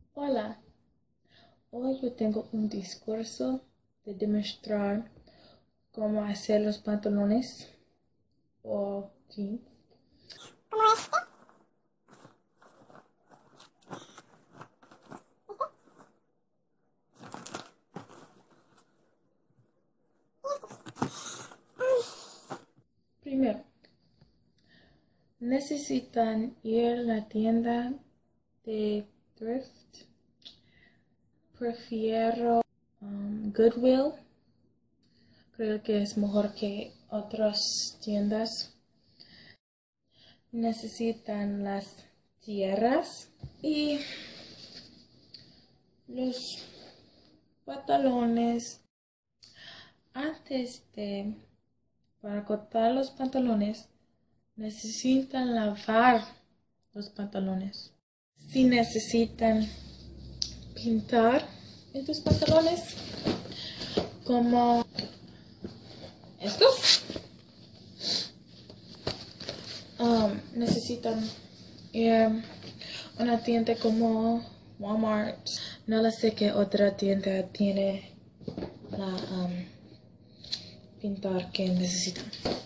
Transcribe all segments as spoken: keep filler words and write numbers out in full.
Hola, hoy yo tengo un discurso de demostrar cómo hacer los pantalones o jeans. Primero, necesitan ir a la tienda de thrift. Prefiero um, Goodwill. Creo que es mejor que otras tiendas. Necesitan las tierras y los pantalones. Antes de para cortar los pantalones, necesitan lavar los pantalones. Si necesitan pintar estos pantalones, como estos, um, necesitan ir a una tienda como Walmart. No lo sé qué otra tienda tiene la um, pintar que necesitan.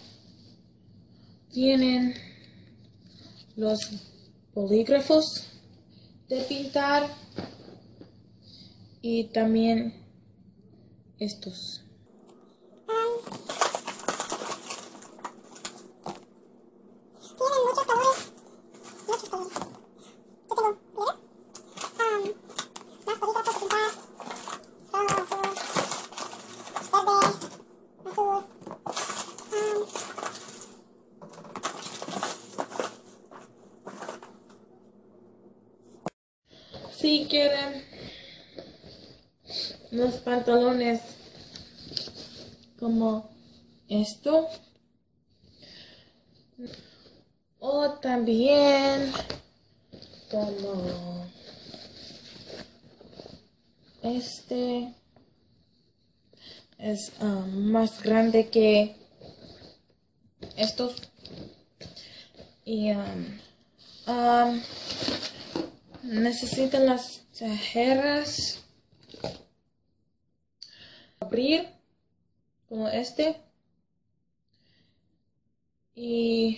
Tienen los bolígrafos de pintar y también estos. Tienen muchos colores, muchos colores. Yo tengo, mira, um, más bolígrafos de pintar, rojo, azul, verde, azul, um, Si quieren los pantalones como esto, o también como este, es um, más grande que estos y um, um, necesitan las tijeras abrir como este y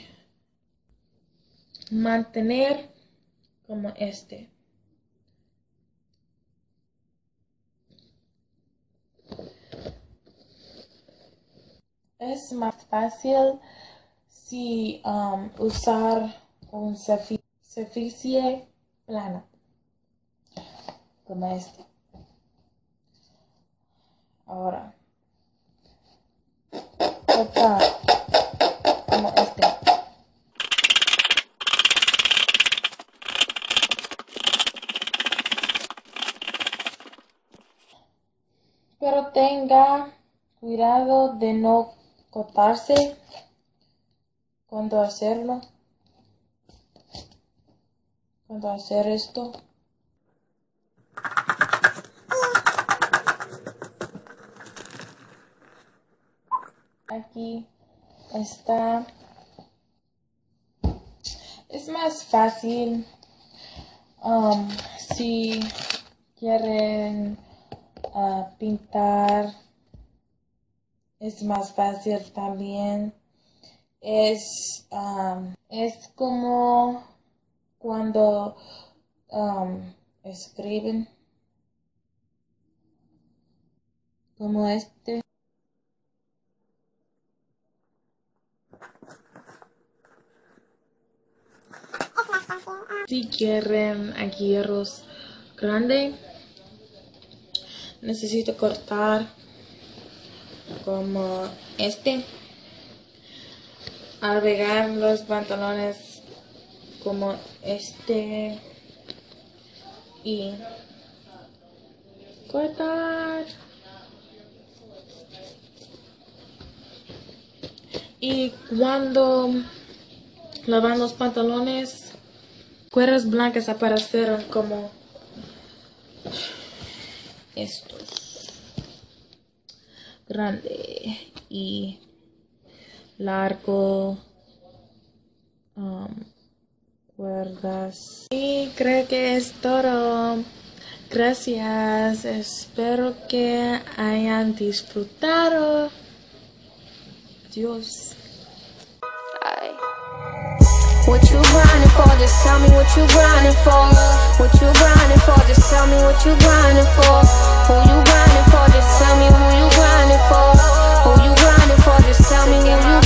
mantener como este. Es más fácil si um, usar un superficie plana como este. Ahora, cortar como este. Pero tenga cuidado de no cortarse cuando hacerlo, cuando hacer esto. Aquí está. Es más fácil um, si quieren uh, pintar. Es más fácil también. Es, um, es como cuando um, escriben como este. es más fácil, um, Si quieren agujeros grandes, necesito cortar como este. Agregar los pantalones como este y cortar. Y cuando lavan los pantalones, cuerdas blancas aparecieron como estos, grande y largo, um, cuerdas. Y creo que es todo. Gracias, espero que hayan disfrutado. Dios. What you grinding for? Just tell me what you grinding for. What you grinding for? Just tell me what you grinding for. Who you grinding for? Just tell me who you grinding for. Who you grinding for? Just tell me who you